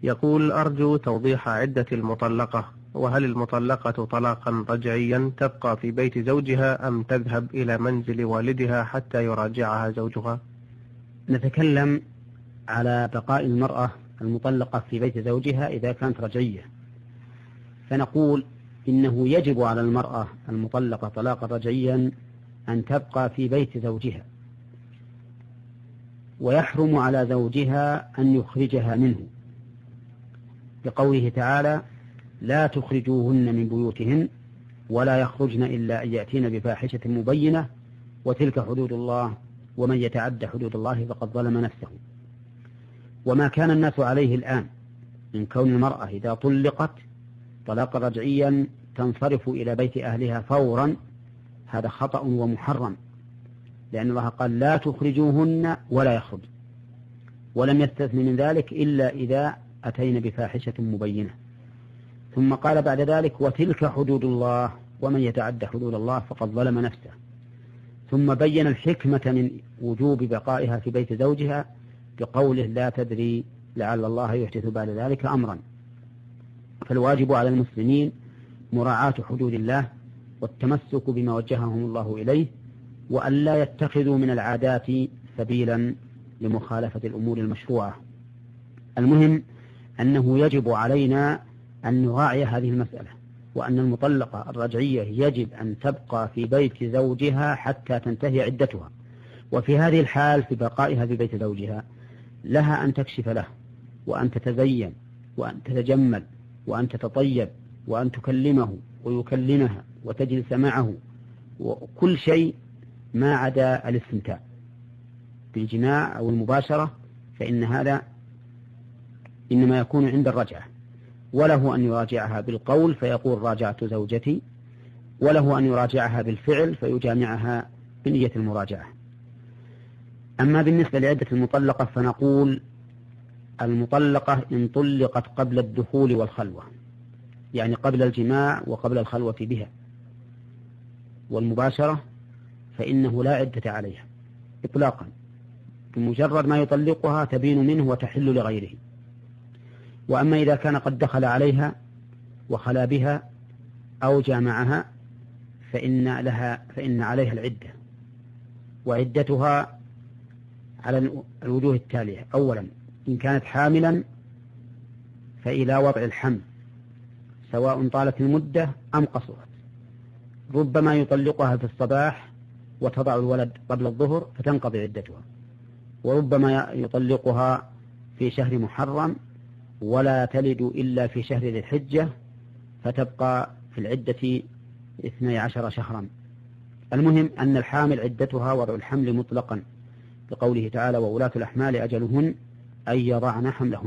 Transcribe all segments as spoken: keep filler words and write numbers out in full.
يقول: أرجو توضيح عدة المطلقة، وهل المطلقة طلاقا رجعيا تبقى في بيت زوجها أم تذهب إلى منزل والدها حتى يراجعها زوجها؟ نتكلم على بقاء المرأة المطلقة في بيت زوجها إذا كانت رجعية، فنقول إنه يجب على المرأة المطلقة طلاقا رجعيا أن تبقى في بيت زوجها، ويحرم على زوجها أن يخرجها منه، لقوله تعالى: لا تخرجوهن من بيوتهن ولا يخرجن إلا أن يأتين بفاحشة مبينة وتلك حدود الله ومن يتعد حدود الله فقد ظلم نفسه. وما كان الناس عليه الآن من كون المرأة إذا طلقت طلاقا رجعيا تنصرف إلى بيت أهلها فورا، هذا خطأ ومحرم، لأن الله قال: لا تخرجوهن ولا يخرج، ولم يستثن من ذلك إلا إذا أتين بفاحشة مبينة. ثم قال بعد ذلك: وتلك حدود الله ومن يتعد حدود الله فقد ظلم نفسه. ثم بين الحكمة من وجوب بقائها في بيت زوجها بقوله: لا تدري لعل الله يحدث بعد ذلك أمرا. فالواجب على المسلمين مراعاة حدود الله والتمسك بما وجههم الله إليه، وأن لا يتخذوا من العادات سبيلا لمخالفة الأمور المشروعة. المهم أنه يجب علينا أن نراعي هذه المسألة، وأن المطلقة الرجعية يجب أن تبقى في بيت زوجها حتى تنتهي عدتها. وفي هذه الحال في بقائها في بيت زوجها لها أن تكشف له، وأن تتزين، وأن تتجمل، وأن تتطيب، وأن تكلمه ويكلمها وتجلس معه، وكل شيء ما عدا الاستمتاع بالجماع أو المباشرة، فإن هذا إنما يكون عند الرجعة. وله أن يراجعها بالقول فيقول: راجعت زوجتي، وله أن يراجعها بالفعل فيجامعها بنية المراجعة. أما بالنسبة لعدة المطلقة فنقول: المطلقة إن طلقت قبل الدخول والخلوة، يعني قبل الجماع وقبل الخلوة بها والمباشرة، فإنه لا عدة عليها إطلاقا، بمجرد ما يطلقها تبين منه وتحل لغيره. وأما إذا كان قد دخل عليها وخلا بها أو جامعها فإن لها فإن عليها العدة، وعدتها على الوجوه التالية: أولا، إن كانت حاملا فإلى وضع الحمل سواء طالت المدة أم قصرت. ربما يطلقها في الصباح وتضع الولد قبل الظهر فتنقضي عدتها، وربما يطلقها في شهر محرم ولا تلد إلا في شهر ذي الحجة فتبقى في العدة اثني عشر شهرا. المهم أن الحامل عدتها وضع الحمل مطلقا، لقوله تعالى: وولاة الأحمال أجلهن أن يضعن حملهن.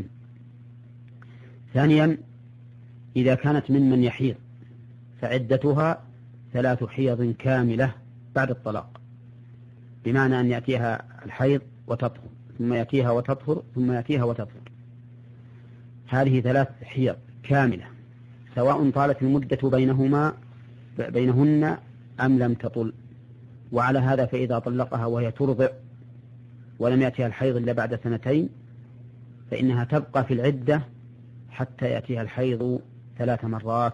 ثانيا، إذا كانت ممن يحيض فعدتها ثلاث حيض كاملة بعد الطلاق، بمعنى أن يأتيها الحيض وتطهر، ثم يأتيها وتطهر، ثم يأتيها وتطهر. هذه ثلاث حيض كاملة سواء طالت المدة بينهما بينهن أم لم تطل. وعلى هذا فإذا طلقها وهي ترضع ولم يأتيها الحيض إلا بعد سنتين فإنها تبقى في العدة حتى يأتيها الحيض ثلاث مرات،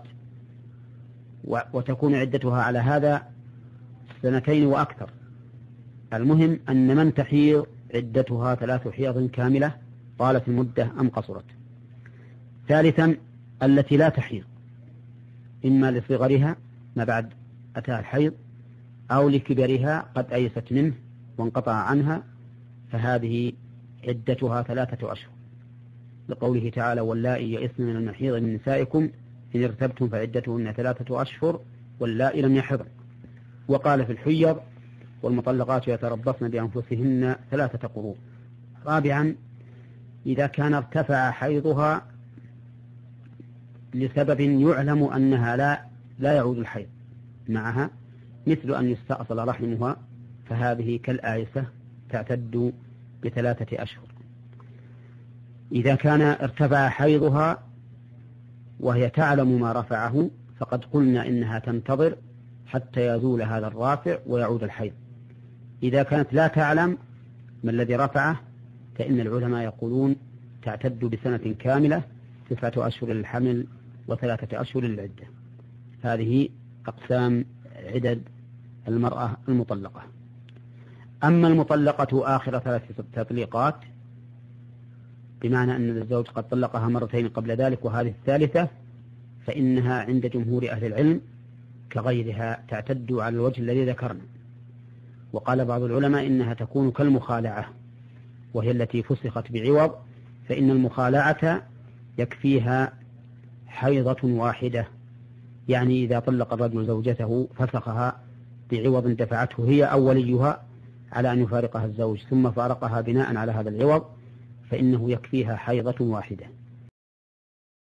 وتكون عدتها على هذا سنتين وأكثر. المهم أن من تحيض عدتها ثلاث حيض كاملة طالت المدة أم قصرت. ثالثا، التي لا تحيض، إما لصغرها ما بعد أتاها الحيض أو لكبرها قد أيست منه وانقطع عنها، فهذه عدتها ثلاثة أشهر، لقوله تعالى: واللائي يئسن من المحيض من نسائكم إن ارتبتم فعدتهن ثلاثة أشهر واللائي لم يحضن. وقال في الحيض: والمطلقات يتربصن بأنفسهن ثلاثة قروء. رابعا، إذا كان ارتفع حيضها لسبب يعلم أنها لا لا يعود الحيض معها، مثل أن يستأصل رحمها، فهذه كالآيسة تعتد بثلاثة أشهر. إذا كان ارتفع حيضها وهي تعلم ما رفعه فقد قلنا إنها تنتظر حتى يزول هذا الرافع ويعود الحيض. إذا كانت لا تعلم ما الذي رفعه فإن العلماء يقولون تعتد بسنة كاملة، تسعة أشهر للحمل وثلاثة أشهر للعدة. هذه أقسام عدد المرأة المطلقة. أما المطلقة آخر ثلاث تطليقات، بمعنى أن الزوج قد طلقها مرتين قبل ذلك وهذه الثالثة، فإنها عند جمهور أهل العلم كغيرها تعتد على الوجه الذي ذكرنا. وقال بعض العلماء إنها تكون كالمخالعة، وهي التي فسخت بعوض، فإن المخالعة يكفيها حيضة واحدة، يعني إذا طلق الرجل زوجته فسخها بعوض دفعته هي أو وليها على أن يفارقها الزوج ثم فارقها بناء على هذا العوض، فإنه يكفيها حيضة واحدة.